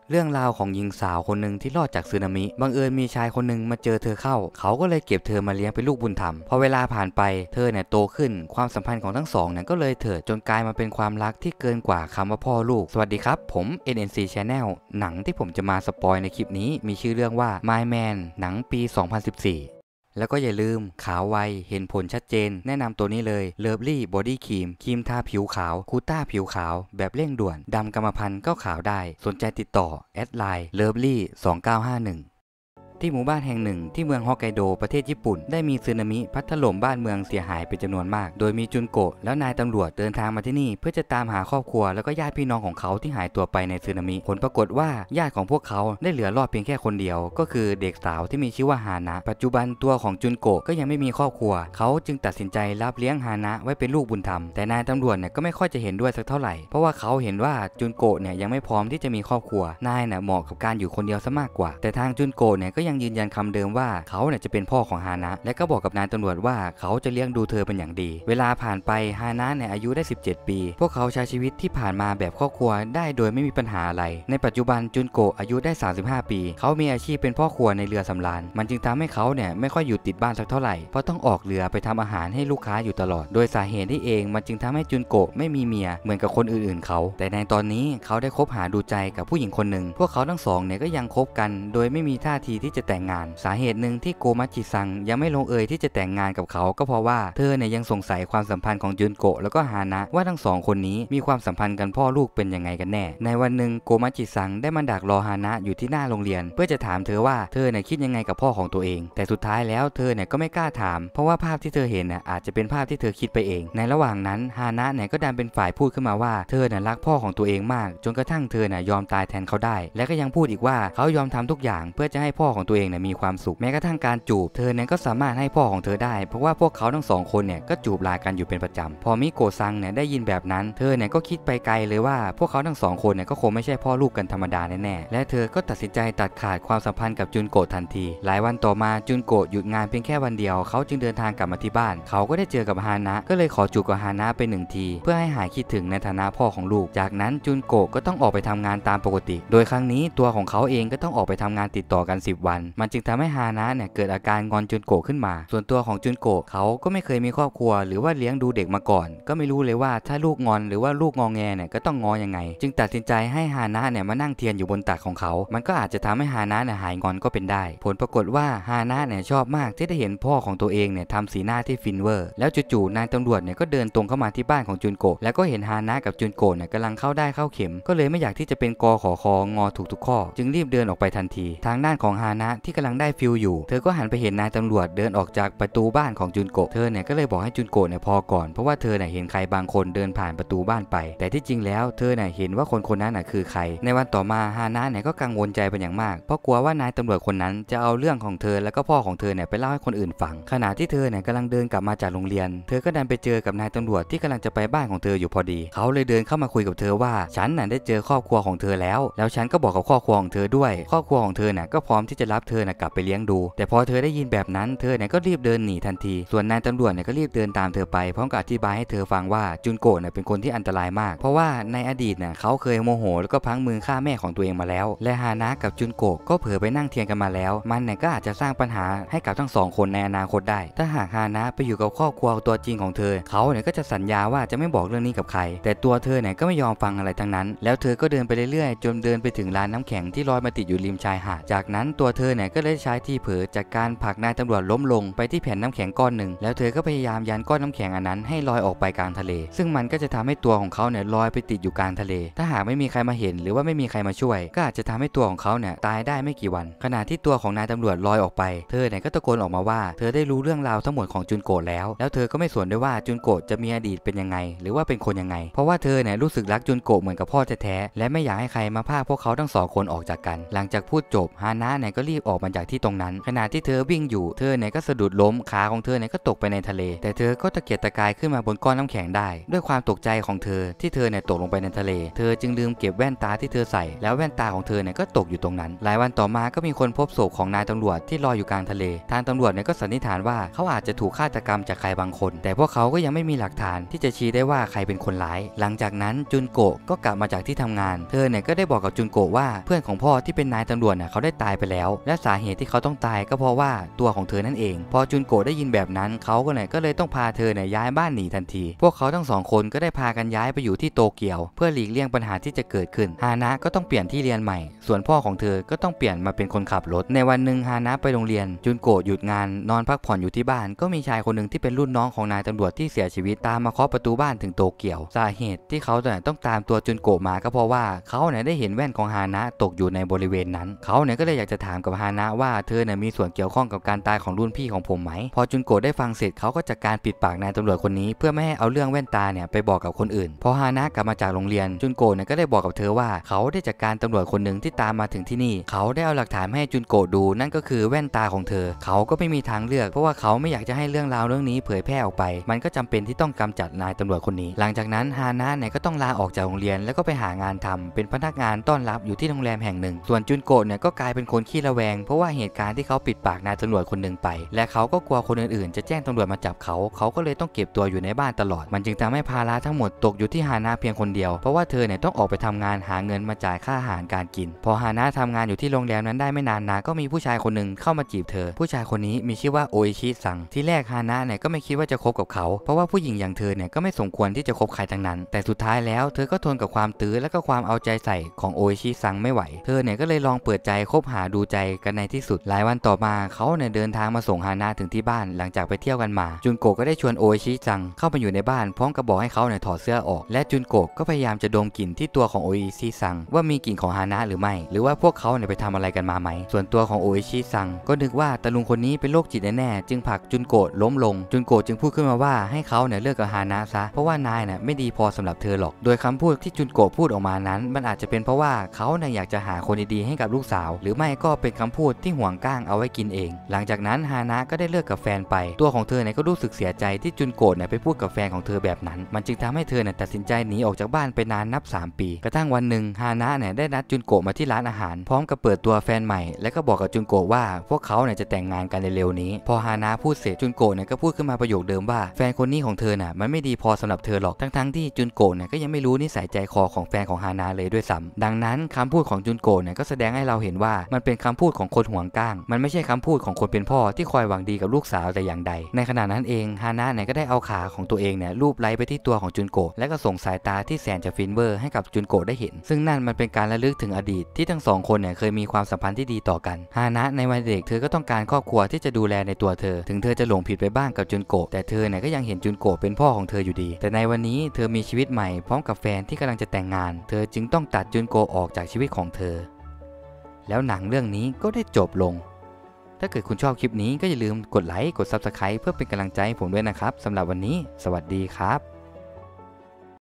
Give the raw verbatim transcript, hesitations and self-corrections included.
เรื่องราวของหญิงสาวคนหนึ่งที่รอดจากสึนามิบังเอิญมีชายคนหนึ่งมาเจอเธอเข้าเขาก็เลยเก็บเธอมาเลี้ยงเป็นลูกบุญธรรมพอเวลาผ่านไปเธอเนี่ยโตขึ้นความสัมพันธ์ของทั้งสองเนี่ยก็เลยเถิดจนกลายมาเป็นความรักที่เกินกว่าคำว่าพ่อลูกสวัสดีครับผม เอ็น เอ็น ซี Channel หนังที่ผมจะมาสปอยในคลิปนี้มีชื่อเรื่องว่า My Man หนังปี สองพันสิบสี่แล้วก็อย่าลืมขาวไวเห็นผลชัดเจนแนะนำตัวนี้เลยเลิฟลี่บอดี้ครีมครีมทาผิวขาวคูต้าผิวขาวแบบเร่งด่วนดำกรรมพันธุ์ก็ขาวได้สนใจติดต่อแอดไลน์เลิฟลี่สองเก้าห้าหนึ่งที่หมู่บ้านแห่งหนึ่งที่เมืองฮอกไกโดประเทศญี่ปุ่นได้มีสึนามิพัดถล่มบ้านเมืองเสียหายเป็นจำนวนมากโดยมีจุนโกะแล้วนายตำรวจเดินทางมาที่นี่เพื่อจะตามหาครอบครัวแล้วก็ญาติพี่น้องของเขาที่หายตัวไปในสึนามิผลปรากฏว่าญาติของพวกเขาได้เหลือรอดเพียงแค่คนเดียวก็คือเด็กสาวที่มีชื่อว่าฮานะปัจจุบันตัวของจุนโกะก็ยังไม่มีครอบครัวเขาจึงตัดสินใจรับเลี้ยงฮานะไว้เป็นลูกบุญธรรมแต่นายตำรวจเนี่ยก็ไม่ค่อยจะเห็นด้วยสักเท่าไหร่เพราะว่าเขาเห็นว่าจุนโกะเนี่ยยังไม่พร้อมที่จะมีครอบครัวนายเนี่ยเหมาะกับการอยู่คนเดียวซะมากกว่าแต่ทางจุนโกะเนี่ยก็ยังยืนยันคำเดิมว่าเขาเนี่ยจะเป็นพ่อของฮานะและก็บอกกับนายตำรวจว่าเขาจะเลี้ยงดูเธอเป็นอย่างดีเวลาผ่านไปฮานะเนี่ยอายุได้สิบเจ็ดปีพวกเขาใช้ชีวิตที่ผ่านมาแบบครอบครัวได้โดยไม่มีปัญหาอะไรในปัจจุบันจุนโกะอายุได้สามสิบห้าปีเขามีอาชีพเป็นพ่อครัวในเรือสำราญมันจึงทำให้เขาเนี่ยไม่ค่อยอยู่ติดบ้านสักเท่าไหร่เพราะต้องออกเรือไปทำอาหารให้ลูกค้าอยู่ตลอดโดยสาเหตุที่เองมันจึงทำให้จุนโกะไม่มีเมียเหมือนกับคนอื่นๆเขาแต่ในตอนนี้เขาได้คบหาดูใจกับผู้หญิงคนหนึ่งพวกเขาทั้งสองเนี่ยก็ยังคบกันโดยไม่มีท่าทีที่จะแต่งงานสาเหตุหนึ่งที่โกมัจิซังยังไม่ลงเอยที่จะแต่งงานกับเขาก็เพราะว่าเธอเนี่ยยังสงสัยความสัมพันธ์ของจุนโกะแล้วก็ฮานะว่าทั้งสองคนนี้มีความสัมพันธ์กันพ่อลูกเป็นยังไงกันแน่ในวันหนึ่งโกมัจิซังได้มาดักรอฮานะอยู่ที่หน้าโรงเรียนเพื่อจะถามเธอว่าเธอเนี่ยคิดยังไงกับพ่อของตัวเองแต่สุดท้ายแล้วเธอเนี่ยก็ไม่กล้าถามเพราะว่าภาพที่เธอเห็นน่ะอาจจะเป็นภาพที่เธอคิดไปเองในระหว่างนั้นฮานะเนี่ยก็ดันเป็นฝ่ายพูดขึ้นมาว่าเธอเนี่ยรักพ่อของตัวเองมากจนกระทั่งเธอเนี่ยยอมตายแทนเขาได้และก็ยังพูดอีกว่าเขายอมทำทุกอย่างเพื่อจะให้พ่อของตัวเองเนี่ยมีความสุขแม้กระทั่งการจูบเธอเนี่ยก็สามารถให้พ่อของเธอได้เพราะว่าพวกเขาทั้งสองคนเนี่ยก็จูบลากันอยู่เป็นประจำพอมิโกะซังเนี่ยได้ยินแบบนั้นเธอเนี่ยก็คิดไปไกลเลยว่าพวกเขาทั้งสองคนเนี่ยก็คงไม่ใช่พ่อลูกกันธรรมดาแน่ๆและเธอก็ตัดสินใจตัดขาดความสัมพันธ์กับจุนโกะทันทีหลายวันต่อมาจุนโกะหยุดงานเพียงแค่วันเดียวเขาจึงเดินทางกลับมาที่บ้านเขาก็ได้เจอกับฮานะก็เลยขอจูบกับฮานะไปหนึ่งทีเพื่อให้หายคิดถึงในฐานะพ่อของลูกจากนั้นจุนโกะก็ต้องออกไปทำงานตามปกติโดยครั้งนี้ตัวของเขาเองก็ต้องออกไปทำงานติดต่อกันสิบวันมันจึงทำให้ฮานะเนี่ยเกิดอาการงอนจุนโกะขึ้นมาส่วนตัวของจุนโกะเขาก็ไม่เคยมีครอบครัวหรือว่าเลี้ยงดูเด็กมาก่อนก็ไม่รู้เลยว่าถ้าลูกงอนหรือว่าลูกงอแงเนี่ยก็ต้องงอยังไงจึงตัดสินใจให้ฮานะเนี่ยมานั่งเทียนอยู่บนตักของเขามันก็อาจจะทำให้ฮานะเนี่ยหายงอนก็เป็นได้ผลปรากฏว่าฮานะเนี่ยชอบมากที่ได้เห็นพ่อของตัวเองเนี่ยทำสีหน้าที่ฟินเวอร์แล้วจู่ๆนายตำรวจเนี่ยก็เดินตรงเข้ามาที่บ้านของจุนโกะแล้วก็เห็นฮานะกับจุนโกะเนี่ยกำลังเข้าได้เข้าเข็มก็เลยไม่อยากที่จะเป็นกอขอคองอถูกทุกข้อจึงรีบเดินออกไปทันทีทางด้านของฮานะที่กำลังได้ฟิลอยู่เธอก็หันไปเห็นนายตำรวจเดินออกจากประตูบ้านของจุนโกะเธอเนี่ยก็เลยบอกให้จุนโกะเนี่ยพอก่อนเพราะว่าเธอเนี่ยเห็นใครบางคนเดินผ่านประตูบ้านไปแต่ที่จริงแล้วเธอเนี่ยเห็นว่าคนคนนั้นน่ะคือใครในวันต่อมาฮานะเนี่ยก็กังวลใจเป็นอย่างมากเพราะกลัวว่านายตำรวจคนนั้นจะเอาเรื่องของเธอแล้วก็พ่อของเธอเนี่ยไปเล่าให้คนอื่นฟังขณะที่เธอเนี่ยกำลังเดินกลับมาจากโรงเรียนเธอก็ดันไปเจอกับนายตำรวจที่กำลังจะไปบ้านของเธออยู่พอดีเขาเลยเดินเข้ามาคุยกับเธอว่าฉันน่ะได้เจอครอบครัวของเธอแล้วแล้วฉันก็บอกกับครอบครัวของเธอด้วยครอบครัวของเธอเนี่ยก็พร้อมที่จะรับเธอเนี่ยกลับไปเลี้ยงดูแต่พอเธอได้ยินแบบนั้นเธอเนี่ยก็รีบเดินหนีทันทีส่วนนายตำรวจเนี่ยก็รีบเดินตามเธอไปพร้อมกับอธิบายให้เธอฟังว่าจุนโกะเนี่ยเป็นคนที่อันตรายมากเพราะว่าในอดีตเนี่ยเขาเคยโมโหแล้วก็พลั้งมือฆ่าแม่ของตัวเองมาแล้วและฮานะกับจุนโกะก็เผลอไปนั่งเทียนกันมาแล้วมันเนี่ยก็อาจจะสร้างปัญหาให้กับทั้งสองคนในอนาคตได้ถ้าหากฮานะไปอยู่กับครอบครัวตัวจริงของเธอเขาเนี่ยก็จะสัญญาว่าจะไม่บอกเรื่องนี้กับใครแต่ตัวเธอเนี่ยก็ไม่ยอมฟังอะไรทั้งนั้นแล้วเธอก็เดินไปเรื่อยๆจนเดินไปถึงร้านน้ำแข็งที่ลอยมาติดอยู่ริมชายหาดจากนั้นตัวเธอเนี่ยก็เลยใช้ที่เผลอจากการผลักนายตำรวจล้มลงไปที่แผ่นน้ำแข็งก้อนหนึ่งแล้วเธอก็พยายามยันก้อนน้ำแข็งอันนั้นให้ลอยออกไปกลางทะเลซึ่งมันก็จะทำให้ตัวของเขาเนี่ยลอยไปติดอยู่กลางทะเลถ้าหากไม่มีใครมาเห็นหรือว่าไม่มีใครมาช่วยก็อาจจะทำให้ตัวของเขาเนี่ยตายได้ไม่กี่วันขณะที่ตัวของนายตำรวจลอยออกไปเธอเนี่ยก็ตะโกนออกมาว่าเธอได้รู้เรื่องราวทั้งหมดของจุนโกะแล้วแล้วเธอก็ไม่สนด้วยว่าจุนโกะจะมีอดีตเป็นยังไงหรือว่าเป็นคนยังไงเพราะว่าเธอเนี่ยรู้สึกรักจุนโกะเหมือนกับพ่อแท้ๆและไม่อยากให้ใครมาพรากพวกเขาทั้งสองคนออกจากกันหลังจากพูดจบฮานะเนี่ยก็รีบออกมาจากที่ตรงนั้นขณะที่เธอวิ่งอยู่เธอเนี่ยก็สะดุดล้มขาของเธอเนี่ยก็ตกไปในทะเลแต่เธอก็ตะเกียกตะกายขึ้นมาบนก้อนน้ำแข็งได้ด้วยความตกใจของเธอที่เธอเนี่ยตกลงไปในทะเลเธอจึงลืมเก็บแว่นตาที่เธอใส่แล้วแว่นตาของเธอเนี่ยก็ตกอยู่ตรงนั้นหลายวันต่อมาก็มีคนพบศพของนายตำรวจที่ลอยอยู่กลางทะเลทางตำรวจเนี่ยก็สันนิษฐานว่าเขาอาจจะถูกฆาตกรรมจากใครบางคนแต่พวกเขาก็ยังไม่มีหลักฐานที่จะชี้ได้ว่าใครเป็นคนร้ายหลังจากนั้นจุนโกะก็กลับมาจากที่ทำงานเธอเนี่ยก็ได้บอกกับจุนโกะว่าเพื่อนของพ่อที่เป็นนายตำรวจเนี่ยเขาได้ตายไปแล้วและสาเหตุที่เขาต้องตายก็เพราะว่าตัวของเธอนั่นเองพอจุนโกะได้ยินแบบนั้นเขาก็เนี่ยก็เลยต้องพาเธอเนี่ยย้ายบ้านหนีทันทีพวกเขาทั้งสองคนก็ได้พากันย้ายไปอยู่ที่โตเกียวเพื่อหลีกเลี่ยงปัญหาที่จะเกิดขึ้นฮานะก็ต้องเปลี่ยนที่เรียนใหม่ส่วนพ่อของเธอก็ต้องเปลี่ยนมาเป็นคนขับรถในวันหนึ่งฮานะไปโรงเรียนจุนโกะหยุดงานนอนพักผ่อนอยู่ที่บ้านก็มีชายคนหนึ่งที่เป็นรุ่นน้องของนายตำรวจที่เสียชีวิตตามมาเคาะประตูบ้านถึงโตเกียวสาเหตุที่เขาเนี่ยต้องตามตัวจุนโกะมาก็เพราะว่าเขาเนี่ยได้เห็นแว่นของฮานะตกอยู่ในบริเวณนั้นเขาเนี่ยก็เลยอยากจะถามกับฮานะว่าเธอเนี่ยมีส่วนเกี่ยวข้องกับการตายของรุ่นพี่ของผมไหมพอจุนโกะได้ฟังเสร็จเขาก็จัดการปิดปากนายตำรวจคนนี้เพื่อไม่ให้เอาเรื่องแว่นตาเนี่ยไปบอกกับคนอื่นพอฮานะกลับมาจากโรงเรียนจุนโกะเนี่ยก็ได้บอกกับเธอว่าเขาได้จัดการตำรวจคนหนึ่งที่ตามมาถึงที่นี่เขาได้เอาหลักฐานให้จุนโกะดูนั่นก็คือแว่นตาของเธอเขาก็ไม่มีทางเลือกเพราะว่าเขาไม่อยากจะให้เรื่องราวเรื่องนี้เผยแพร่ออกไปมันก็จำเป็นที่ต้องกำจัดนายตำรวจคนนี้หลังจากนั้นฮานะเนี่ยก็ต้องลาออกจากโรงเรียนแล้วก็ไปหางานทำเป็นพนักงานต้อนรับอยู่ที่โรงแรมแห่งหนึ่งส่วนจุนโกะเนี่ยก็กลายเป็นคนขี้ระแวงเพราะว่าเหตุการณ์ที่เขาปิดปากนายตำรวจคนหนึ่งไปและเขาก็กลัวคนอื่นๆจะแจ้งตำรวจมาจับเขาเขาก็เลยต้องเก็บตัวอยู่ในบ้านตลอดมันจึงทำให้ภาระทั้งหมดตกอยู่ที่ฮานะเพียงคนเดียวเพราะว่าเธอเนี่ยต้องออกไปทำงานหาเงินมาจ่ายค่าอาหารการกินพอฮานะทำงานอยู่ที่โรงแรมนั้นได้ไม่นานนะก็มีผู้ชายคนหนึ่งเข้ามาจีบเธอผู้ชายคนนี้มีชื่อว่าโออิชิซังที่แรกฮานะเนี่ยก็ไม่คิดว่าจะคบกับเขาเพราะว่าผู้หญิงอย่างเธอเนี่ยก็ไม่สมควรที่จะคบใครทั้งนั้นแต่สุดท้ายแล้วเธอก็ทนกับความตื้อและก็ความเอาใจใส่ของโออิชิซังไม่ไหวเธอเนี่ยก็เลยลองเปิดใจคบหาดูใจกันในที่สุดหลายวันต่อมาเขาเนี่ยเดินทางมาส่งฮานะถึงที่บ้านหลังจากไปเที่ยวกันมาจุนโกะก็ได้ชวนโออิชิซังเข้าไปอยู่ในบ้านพร้อมกับบอกให้เขาเนี่ยถอดเสื้อออกและจุนโกะก็พยายามจะดมกลิ่นที่ตัวของโออิชิซังว่ามีกลิ่นของฮานะหรือไม่หรือว่าพวกเขาเนี่ยไปทำอะไรกันมาไหมส่วนตัวของโออิชิซังก็นึกว่าตาลุงคนนี้เป็นโรคจิตแน่ๆจึงผลักจุนโกะล้มลงจุนโกะจึงพูดขึ้นมาว่าให้เขาเนี่ยเลิกกับฮานะซะเพราะว่านายเนี่ยไม่ดีพอสำหรับเธอหรอกโดยคำพูดที่จุนโกะพูดออกมานั้นมันอาจจะเป็นเพราะว่าเขาเนี่ยอยากจะหาคนดีๆให้กับลูกสาวหรือไม่ก็เป็นคำพูดที่ห่วงก้างเอาไว้กินเองหลังจากนั้นฮานะก็ได้เลิกกับแฟนไปตัวของเธอเนี่ยก็รู้สึกเสียใจที่จุนโกะเนี่ยไปพูดกับแฟนของเธอแบบนั้นมันจึงทำให้เธอเนี่ยตัดสินใจหนีออกจากบ้านไปนานนับสามปีกระทั่งวันหนึ่งฮานะเนี่ยได้นัดจุนโกะมาที่ร้านอาหารพร้อมกับเปิดตัวแฟนใหม่และก็บอกกับจุนโกะว่าพวกเขาเนี่ยจะแต่งงานกันเร็วๆนี้พอฮานะพูดเสร็จจุนโกะเนี่ยก็พูดขึ้นมาประโยคเดิมว่าแฟนคนนี้ของเธอน่ะมันไม่ดีพอสำหรับเธอหรอกทั้งๆที่จุนโกะเนี่ยก็ยังไม่รู้นิสัยใจคอของแฟนของฮานะเลยด้วยซ้ำดังนั้นคำพูดของจุนโกะเนี่ยก็แสดงให้เราเห็นว่ามันเป็นคำพูดของคนห่วงก้างมันไม่ใช่คำพูดของคนเป็นพ่อที่คอยหวังดีกับลูกสาวแต่อย่างใดในขณะนั้นเองฮานะเนี่ยก็ได้เอาขาของตัวเองเนี่ยลูบไล้ไปที่ตัวของจุนโกะและก็ส่งสายตาที่แสนจะฟินเวอร์ให้กับจุนโกะได้เห็นซึ่งนั่นมันเป็นการระลึกถึงอดีตที่ทั้งสองคนเนี่ยเคยมีความสัมพันธ์ที่ดีต่อกันฮานะในวัยเด็กเธอก็ต้องการครอบครัวที่จะดูแลในตัวเธอถึงเธอจะหลงผิดไปบ้างกับจุนโกะแต่เธอเนี่ยก็ยังเห็นจุนโกะเป็นพ่อของเธออยู่ดีแต่ในวันนี้เธอมีชีวิตใหม่พร้อมกับแฟนที่กำลังจะแต่งงานเธอจึงต้องตัดจุนโกะออกจากชีวิตของเธอแล้วหนังเรื่องนี้ก็ได้จบลงถ้าเกิดคุณชอบคลิปนี้ก็อย่าลืมกดไลค์กด ซับสไครบ์ เพื่อเป็นกำลังใจให้ผมด้วยนะครับสำหรับวันนี้สวัสดีครับ